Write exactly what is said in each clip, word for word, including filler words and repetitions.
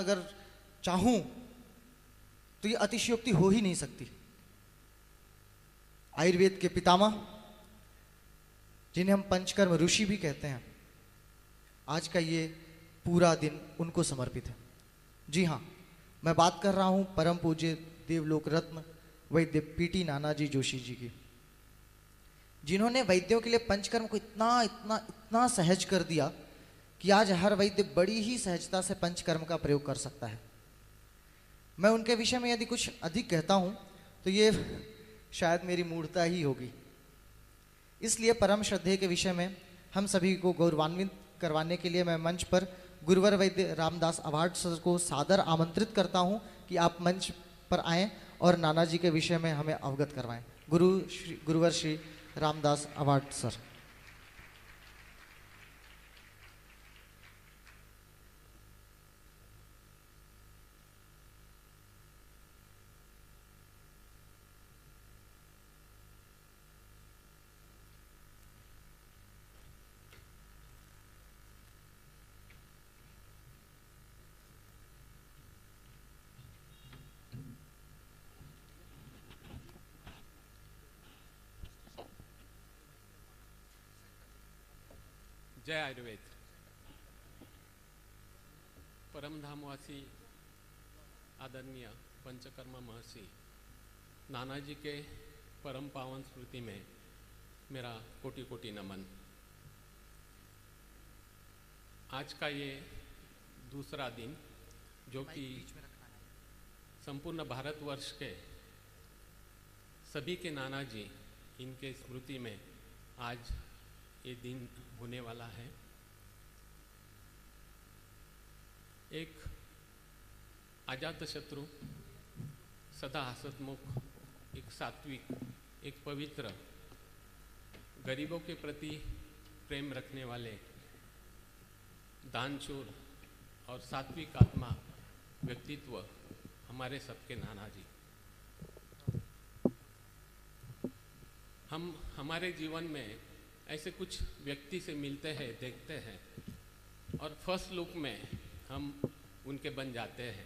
अगर चाहूं तो ये अतिशयोक्ति हो ही नहीं सकती। आयुर्वेद के पितामह, जिन्हें हम पंचकर्म ऋषि भी कहते हैं, आज का ये पूरा दिन उनको समर्पित है। जी हाँ, मैं बात कर रहा हूं परम पूज्य देवलोक रत्न वैद्य पीटी नानाजी जोशी जी की, जिन्होंने वैद्यों के लिए पंचकर्म को इतना इतना इतना सहज कर दिया कि आज हर वैद्य बड़ी ही सहजता से पंचकर्म का प्रयोग कर सकता है। मैं उनके विषय में यदि कुछ अधिक कहता हूं तो ये शायद मेरी मूर्खता ही होगी। इसलिए परम श्रद्धेय के विषय में हम सभी को गौरवान्वित करवाने के लिए मैं मंच पर गुरुवर वैद्य रामदास अवार्ड सर को सादर आमंत्रित करता हूं कि आप मंच पर आएं और नानाजी के विषय में हमें अवगत करवाएं। गुरु श्री गुरुवर श्री रामदास अवार्ड सर। जय आयुर्वेद। परमधामवासी आदरणीय पंचकर्मा महर्षि नानाजी के परम पावन स्मृति में मेरा कोटि कोटि नमन। आज का ये दूसरा दिन जो कि संपूर्ण भारतवर्ष के सभी के नानाजी इनके स्मृति में आज ये दिन होने वाला है। एक अजातशत्रु, सदा हसतमुख, एक सात्विक, एक पवित्र, गरीबों के प्रति प्रेम रखने वाले, दानशूर और सात्विक आत्मा व्यक्तित्व हमारे सबके नानाजी। हम हमारे जीवन में ऐसे कुछ व्यक्ति से मिलते हैं, देखते हैं और फर्स्ट लुक में हम उनके बन जाते हैं।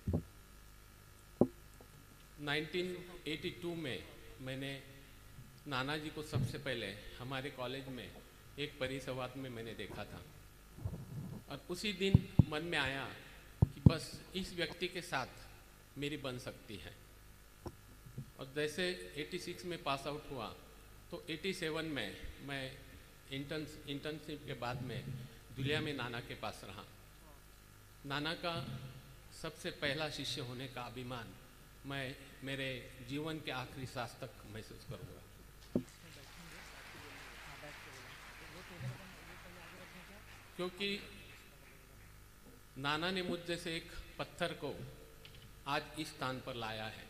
उन्नीस सौ बयासी में मैंने नानाजी को सबसे पहले हमारे कॉलेज में एक परिसंवाद में मैंने देखा था और उसी दिन मन में आया कि बस इस व्यक्ति के साथ मेरी बन सकती है। और जैसे छियासी में पास आउट हुआ तो सत्तासी में मैं इंटर्न इंटर्नशिप के बाद में दुलिया में नाना के पास रहा। नाना का सबसे पहला शिष्य होने का अभिमान मैं मेरे जीवन के आखिरी सांस तक महसूस करूँगा, क्योंकि नाना ने मुझ जैसे एक पत्थर को आज इस स्थान पर लाया है।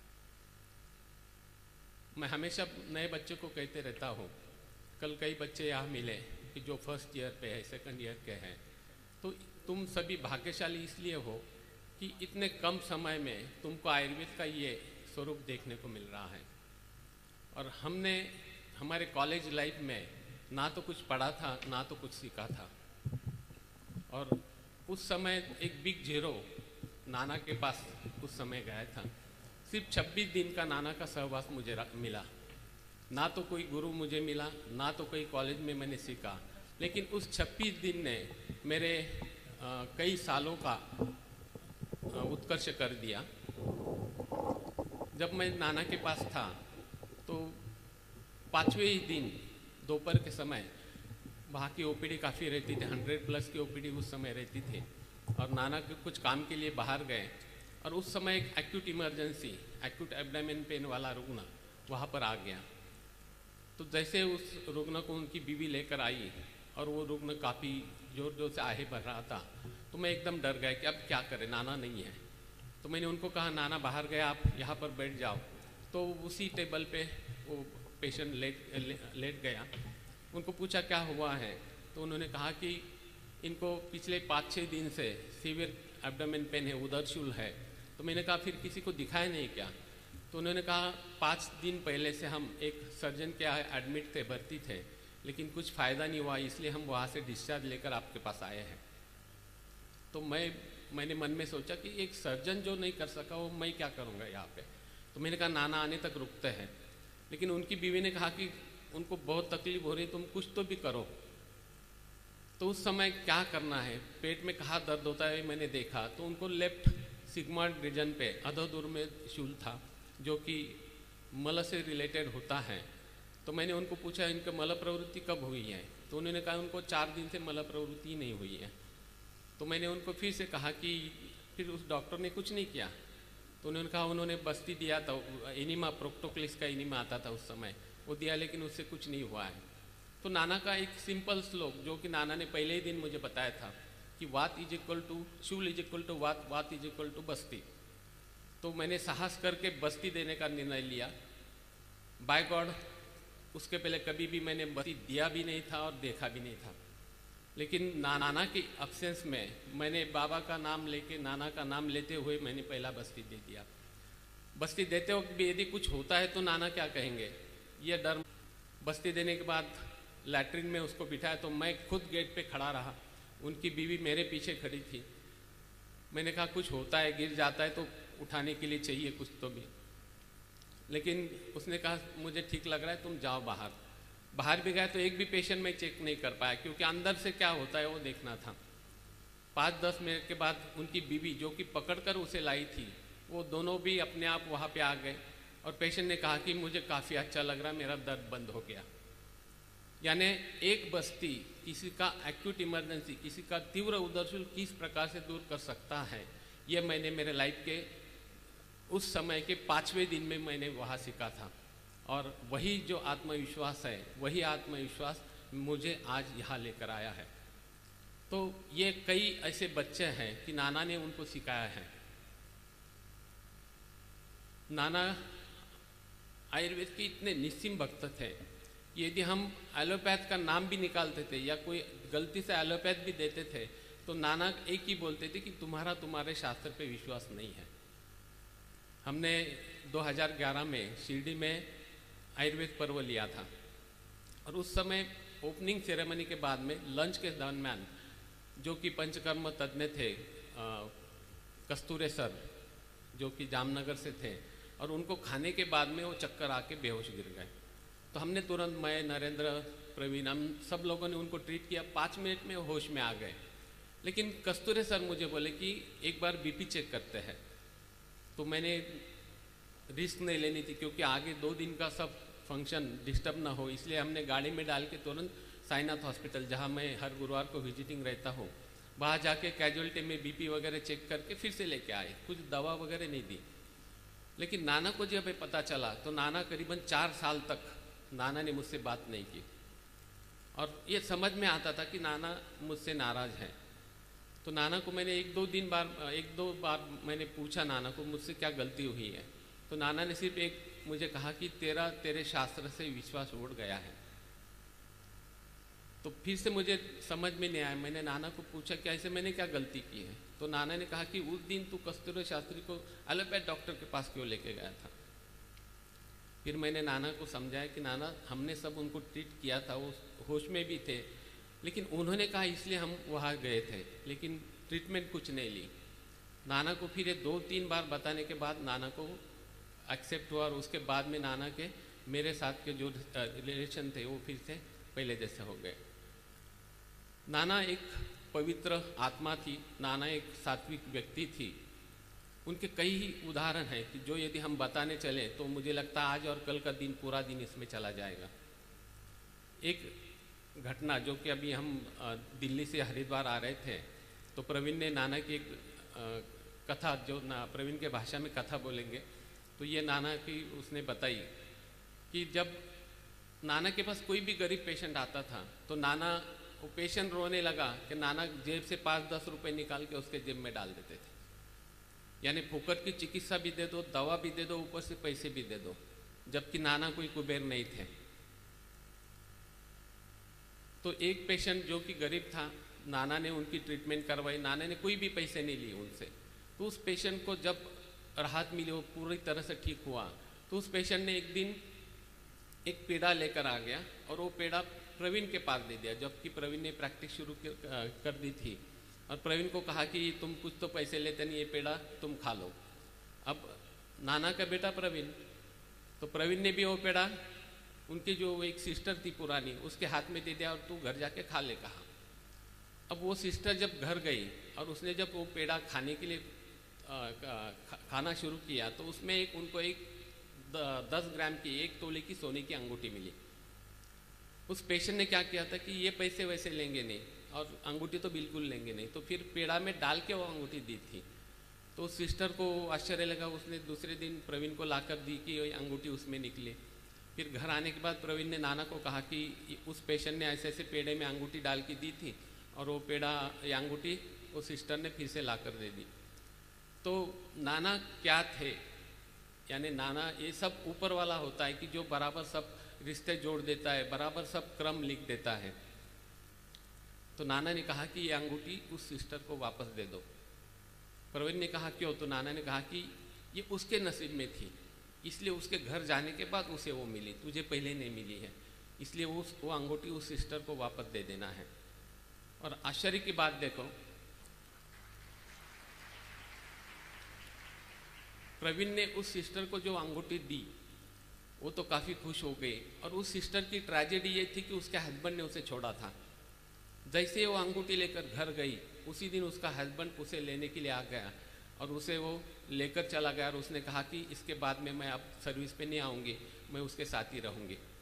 मैं हमेशा नए बच्चों को कहते रहता हूँ, कल कई बच्चे यहाँ मिले कि जो फर्स्ट ईयर पे है, सेकंड ईयर के हैं, तो तुम सभी भाग्यशाली इसलिए हो कि इतने कम समय में तुमको आयुर्वेद का ये स्वरूप देखने को मिल रहा है। और हमने हमारे कॉलेज लाइफ में ना तो कुछ पढ़ा था ना तो कुछ सीखा था। और उस समय एक बिग जीरो नाना के पास उस समय गया था। सिर्फ छब्बीस दिन का नाना का सहवास मुझे मिला, ना तो कोई गुरु मुझे मिला, ना तो कोई कॉलेज में मैंने सीखा, लेकिन उस छब्बीस दिन ने मेरे आ, कई सालों का आ, उत्कर्ष कर दिया। जब मैं नाना के पास था तो पाँचवें ही दिन दोपहर के समय वहाँ की ओपीडी काफ़ी रहती थी, हंड्रेड प्लस की ओपीडी उस समय रहती थी। और नाना के कुछ काम के लिए बाहर गए और उस समय एक acute emergency, acute abdomen pain वाला रुग्ण वहाँ पर आ गया। तो जैसे उस रुग्ण को उनकी बीवी लेकर आई और वो रुग्ण काफ़ी जोर जोर से आहे भर रहा था, तो मैं एकदम डर गया कि अब क्या करें, नाना नहीं है। तो मैंने उनको कहा नाना बाहर गए, आप यहाँ पर बैठ जाओ। तो उसी टेबल पे वो पेशेंट लेट ले, लेट गया। उनको पूछा क्या हुआ है, तो उन्होंने कहा कि इनको पिछले पाँच छः दिन से सीवियर एब्डोमेन पेन है, उदरशूल है। तो मैंने कहा फिर किसी को दिखाया नहीं क्या? तो उन्होंने कहा पाँच दिन पहले से हम एक सर्जन के यहाँ एडमिट थे, भर्ती थे, लेकिन कुछ फ़ायदा नहीं हुआ, इसलिए हम वहाँ से डिस्चार्ज लेकर आपके पास आए हैं। तो मैं मैंने मन में सोचा कि एक सर्जन जो नहीं कर सका वो मैं क्या करूँगा यहाँ पे। तो मैंने कहा नाना आने तक रुकते हैं, लेकिन उनकी बीवी ने कहा कि उनको बहुत तकलीफ हो रही, तुम कुछ तो भी करो। तो उस समय क्या करना है, पेट में कहाँ दर्द होता है मैंने देखा, तो उनको लेफ्ट सिग्मॉइड रीजन पे अधोदूर में शूल था जो कि मल से रिलेटेड होता है। तो मैंने उनको पूछा इनके मल प्रवृत्ति कब हुई है, तो उन्होंने कहा उनको चार दिन से मल प्रवृत्ति नहीं हुई है। तो मैंने उनको फिर से कहा कि फिर उस डॉक्टर ने कुछ नहीं किया, तो उन्होंने कहा उन्होंने बस्ती दिया था, एनिमा प्रोक्टोक्लिस का एनिमा आता था उस समय, वो दिया लेकिन उससे कुछ नहीं हुआ है। तो नाना का एक सिंपल श्लोक जो कि नाना ने पहले ही दिन मुझे बताया था कि वात इज इक्वल टू शूल इज इक्वल टू वात, वात इज इक्वल टू बस्ती। तो मैंने साहस करके बस्ती देने का निर्णय लिया। बाय गॉड उसके पहले कभी भी मैंने बस्ती दिया भी नहीं था और देखा भी नहीं था, लेकिन नाना के अब्सेंस में मैंने बाबा का नाम लेके, नाना का नाम लेते हुए मैंने पहला बस्ती दे दिया। बस्ती देते वक्त भी यदि कुछ होता है तो नाना क्या कहेंगे, ये डर। बस्ती देने के बाद लैट्रिन में उसको बिठाया तो मैं खुद गेट पे खड़ा रहा, उनकी बीवी मेरे पीछे खड़ी थी। मैंने कहा कुछ होता है, गिर जाता है तो उठाने के लिए चाहिए कुछ तो भी, लेकिन उसने कहा मुझे ठीक लग रहा है, तुम जाओ बाहर। बाहर भी गया तो एक भी पेशेंट में चेक नहीं कर पाया, क्योंकि अंदर से क्या होता है वो देखना था। पाँच दस मिनट के बाद उनकी बीवी जो कि पकड़कर उसे लाई थी, वो दोनों भी अपने आप वहाँ पे आ गए और पेशेंट ने कहा कि मुझे काफ़ी अच्छा लग रहा है, मेरा दर्द बंद हो गया। यानी एक बस्ती किसी का एक्यूट इमरजेंसी, किसी का तीव्र उदरशूल किस प्रकार से दूर कर सकता है, ये मैंने मेरे लाइफ के उस समय के पाँचवें दिन में मैंने वहाँ सीखा था। और वही जो आत्मविश्वास है, वही आत्मविश्वास मुझे आज यहाँ लेकर आया है। तो ये कई ऐसे बच्चे हैं कि नाना ने उनको सिखाया है। नाना आयुर्वेद के इतने निस्सीम भक्त थे, यदि हम एलोपैथ का नाम भी निकालते थे या कोई गलती से एलोपैथ भी देते थे तो नाना एक ही बोलते थे कि तुम्हारा तुम्हारे शास्त्र पे विश्वास नहीं है। हमने दो हज़ार ग्यारह में शिरडी में आयुर्वेद पर्व लिया था और उस समय ओपनिंग सेरेमनी के बाद में लंच के दरम्यान जो कि पंचकर्म तज्ञ थे कस्तूरे सर जो कि जामनगर से थे, और उनको खाने के बाद में वो चक्कर आके बेहोश गिर गए। तो हमने तुरंत, मैं, नरेंद्र, प्रवीण, हम सब लोगों ने उनको ट्रीट किया। पाँच मिनट में होश में आ गए, लेकिन कस्तूरे सर मुझे बोले कि एक बार बीपी चेक करते हैं। तो मैंने रिस्क नहीं लेनी थी क्योंकि आगे दो दिन का सब फंक्शन डिस्टर्ब ना हो, इसलिए हमने गाड़ी में डाल के तुरंत साईनाथ हॉस्पिटल, जहाँ मैं हर गुरुवार को विजिटिंग रहता हूँ, वहाँ जाके कैजुअलिटी में बीपी वगैरह चेक करके फिर से लेके आए। कुछ दवा वगैरह नहीं दी। लेकिन नाना को जब पता चला तो नाना करीबन चार साल तक नाना ने मुझसे बात नहीं की और ये समझ में आता था कि नाना मुझसे नाराज़ हैं। तो नाना को मैंने एक दो दिन बार एक दो बार मैंने पूछा नाना को मुझसे क्या गलती हुई है, तो नाना ने सिर्फ एक मुझे कहा कि तेरा तेरे शास्त्र से विश्वास उड़ गया है। तो फिर से मुझे समझ में नहीं आया। मैंने नाना को पूछा कि ऐसे मैंने क्या गलती की है, तो नाना ने कहा कि उस दिन तू कस्तूरे शास्त्री को एलोपैथ डॉक्टर के पास क्यों लेके गया था। फिर मैंने नाना को समझाया कि नाना हमने सब उनको ट्रीट किया था, वो होश में भी थे, लेकिन उन्होंने कहा इसलिए हम वहाँ गए थे, लेकिन ट्रीटमेंट कुछ नहीं ली। नाना को फिर ये दो तीन बार बताने के बाद नाना को एक्सेप्ट हुआ और उसके बाद में नाना के मेरे साथ के जो रिलेशन थे वो फिर से पहले जैसे हो गए। नाना एक पवित्र आत्मा थी, नाना एक सात्विक व्यक्ति थी। उनके कई उदाहरण हैं कि जो यदि हम बताने चले तो मुझे लगता है आज और कल का दिन पूरा दिन इसमें चला जाएगा। एक घटना जो कि अभी हम दिल्ली से हरिद्वार आ रहे थे तो प्रवीण ने नाना की एक कथा, जो ना प्रवीण के भाषा में कथा बोलेंगे, तो ये नाना की उसने बताई कि जब नाना के पास कोई भी गरीब पेशेंट आता था तो नाना, वो पेशेंट रोने लगा कि नाना जेब से पाँच दस रुपए निकाल के उसके जेब में डाल देते थे। यानी फुकट की चिकित्सा भी दे दो, दवा भी दे दो, ऊपर से पैसे भी दे दो, जबकि नाना कोई कुबेर नहीं थे। तो एक पेशेंट जो कि गरीब था, नाना ने उनकी ट्रीटमेंट करवाई, नाना ने कोई भी पैसे नहीं लिए उनसे। तो उस पेशेंट को जब राहत मिली, वो पूरी तरह से ठीक हुआ, तो उस पेशेंट ने एक दिन एक पेड़ा लेकर आ गया और वो पेड़ा प्रवीण के पास दे दिया, जबकि प्रवीण ने प्रैक्टिस शुरू कर दी थी। और प्रवीण को कहा कि तुम कुछ तो पैसे लेते नहीं, ये पेड़ा तुम खा लो। अब नाना का बेटा प्रवीण, तो प्रवीण ने भी वो पेड़ा उनकी जो एक सिस्टर थी पुरानी उसके हाथ में दे दिया और तू घर जाके खा ले कहा। अब वो सिस्टर जब घर गई और उसने जब वो पेड़ा खाने के लिए आ, खा, खाना शुरू किया तो उसमें एक उनको एक द, दस ग्राम की एक तोले की सोने की अंगूठी मिली। उस पेशेंट ने क्या किया था कि ये पैसे वैसे लेंगे नहीं और अंगूठी तो बिल्कुल लेंगे नहीं, तो फिर पेड़ा में डाल के वो अंगूठी दी थी। तो उस सिस्टर को आश्चर्य लगा, उसने दूसरे दिन प्रवीण को लाकर दी कि ये अंगूठी उसमें निकली। फिर घर आने के बाद प्रवीण ने नाना को कहा कि उस पेशेंट ने ऐसे ऐसे पेड़े में अंगूठी डाल के दी थी और वो पेड़ा या अंगूठी वो सिस्टर ने फिर से लाकर दे दी। तो नाना क्या थे, यानी नाना ये सब ऊपर वाला होता है कि जो बराबर सब रिश्ते जोड़ देता है, बराबर सब क्रम लिख देता है। तो नाना ने कहा कि ये अंगूठी उस सिस्टर को वापस दे दो। प्रवीण ने कहा क्यों? तो नाना ने कहा कि ये उसके नसीब में थी, इसलिए उसके घर जाने के बाद उसे वो मिली, तुझे पहले नहीं मिली है, इसलिए वो वो अंगूठी उस सिस्टर को वापस दे देना है। और आश्चर्य की बात देखो, प्रवीण ने उस सिस्टर को जो अंगूठी दी वो तो काफ़ी खुश हो गई, और उस सिस्टर की ट्रेजेडी ये थी कि उसके हस्बैंड ने उसे छोड़ा था। जैसे वो अंगूठी लेकर घर गई उसी दिन उसका हस्बैंड उसे लेने के लिए आ गया और उसे वो लेकर चला गया और उसने कहा कि इसके बाद में मैं अब सर्विस पे नहीं आऊँगी, मैं उसके साथ ही रहूँगी।